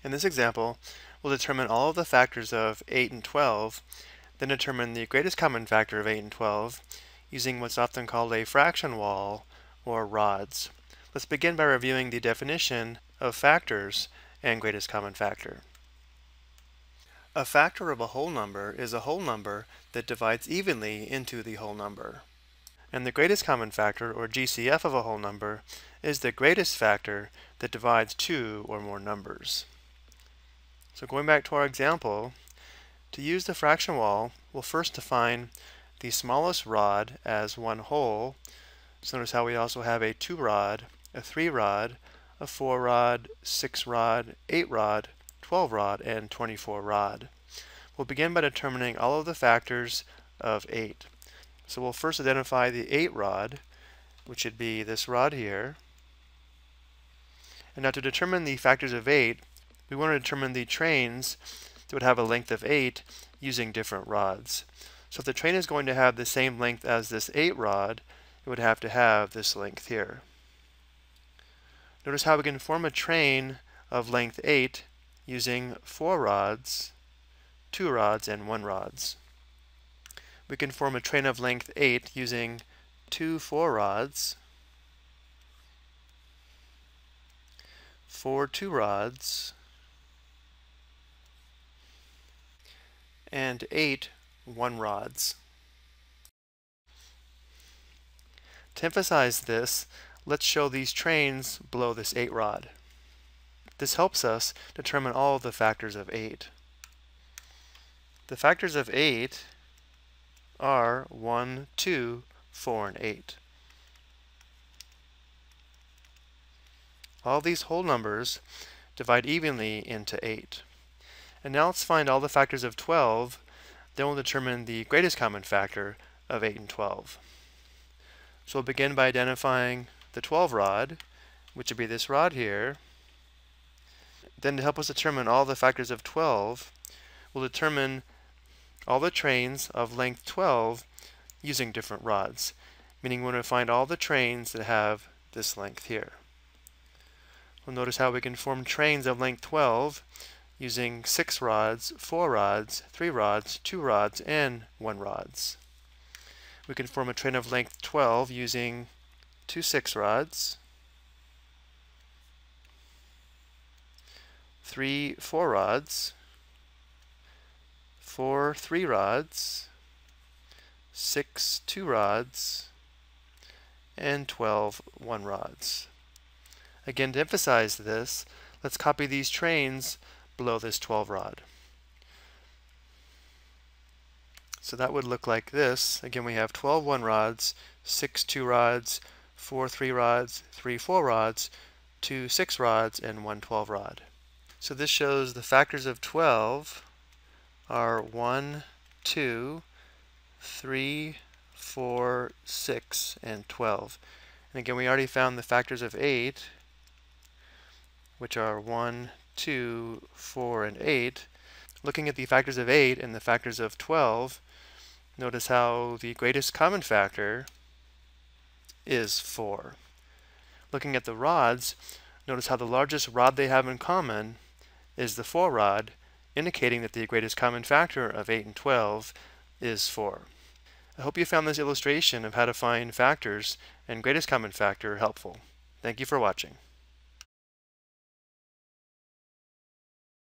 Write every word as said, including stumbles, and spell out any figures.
In this example, we'll determine all of the factors of eight and twelve, then determine the greatest common factor of eight and twelve using what's often called a fraction wall or rods. Let's begin by reviewing the definition of factors and greatest common factor. A factor of a whole number is a whole number that divides evenly into the whole number. And the greatest common factor, or G C F, of a whole number is the greatest factor that divides two or more numbers. So going back to our example, to use the fraction wall, we'll first define the smallest rod as one whole. So notice how we also have a two rod, a three rod, a four rod, six rod, eight rod, twelve rod, and twenty-four rod. We'll begin by determining all of the factors of eight. So we'll first identify the eight rod, which would be this rod here. And now to determine the factors of eight, we want to determine the trains that would have a length of eight using different rods. So if the train is going to have the same length as this eight rod, it would have to have this length here. Notice how we can form a train of length eight using four rods, two rods, and one rods. We can form a train of length eight using two four rods, four two rods, and eight one rods. To emphasize this, let's show these trains below this eight rod. This helps us determine all of the factors of eight. The factors of eight are one, two, four, and eight. All these whole numbers divide evenly into eight. And now let's find all the factors of twelve, then we'll determine the greatest common factor of eight and twelve. So we'll begin by identifying the twelve rod, which would be this rod here. Then to help us determine all the factors of twelve, we'll determine all the trains of length twelve using different rods, meaning we're going to find all the trains that have this length here. We'll notice how we can form trains of length twelve using six rods, four rods, three rods, two rods, and one rods. We can form a train of length twelve using two six rods, three four rods, four three rods, six two rods, and twelve one rods. Again, to emphasize this, let's copy these trains below this twelve rod. So that would look like this. Again, we have twelve one rods, six two rods, four three rods, three four rods, two six rods, and one twelve rod. So this shows the factors of twelve are one, two, three, four, six, and twelve. And again, we already found the factors of eight, which are one, two, four, and eight. Looking at the factors of eight and the factors of twelve, notice how the greatest common factor is four. Looking at the rods, notice how the largest rod they have in common is the four rod, indicating that the greatest common factor of eight and twelve is four. I hope you found this illustration of how to find factors and greatest common factor helpful. Thank you for watching.